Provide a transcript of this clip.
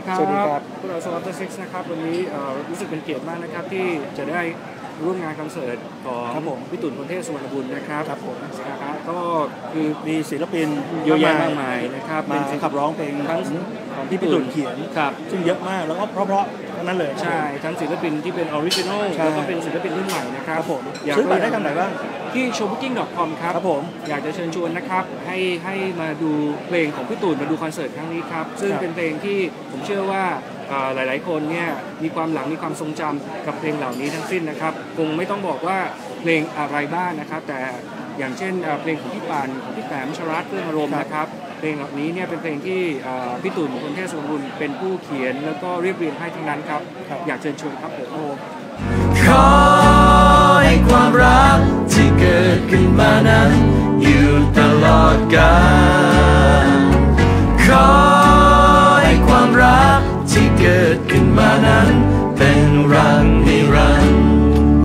ครับสวัสดีครับพวกเราสวอตซิกนะครับวันนี้รู้สึกเป็นเกียรติมากนะครับที่จะได้ร่วมงานคอนเสิร์ตของพี่ตุ่น พลเทพ สุวรรณบุญนะครับครับผมนะครับก็คือมีศิลปินเยอะแยะมากมายนะครับมาขับร้องเพลงของพี่ตุ่นเขียนครับซึ่งเยอะมากแล้วก็เพราะๆทั้งนั้นเลยใช่ทั้งศิลปินที่เป็นออริจินอลแล้วก็เป็นศิลปินรุ่นใหม่นะครับผมซื้อบัตรได้ทางไหนบ้างที่ showbooking.com ครับผมอยากจะเชิญชวนนะครับให้มาดูเพลงของพี่ตุ่นมาดูคอนเสิร์ตครั้งนี้ครับซึ่งเป็นเพลงที่ผมเชื่อว่าหลายๆคนเนี่ยมีความหลังมีความทรงจำกับเพลงเหล่านี้ทั้งสิ้นนะครับคงไม่ต้องบอกว่าเพลงอะไรบ้างนะครับแต่อย่างเช่นเพลงของพี่ปานของพี่แต้มชรัตน์เพื่อนอารมณ์นะครับเพลงเหล่านี้เนี่ยเป็นเพลงที่พี่ตุ่น พลเทพ สุวรรณบุญเป็นผู้เขียนแล้วก็เรียบเรียงให้ทั้งนั้นครับอยากเชิญชวนครับผมขอให้ความรักที่เกิดขึ้นมานั้นอยู่ตลอดกาลขอให้ความรักที่เกิดขึ้นมานั้น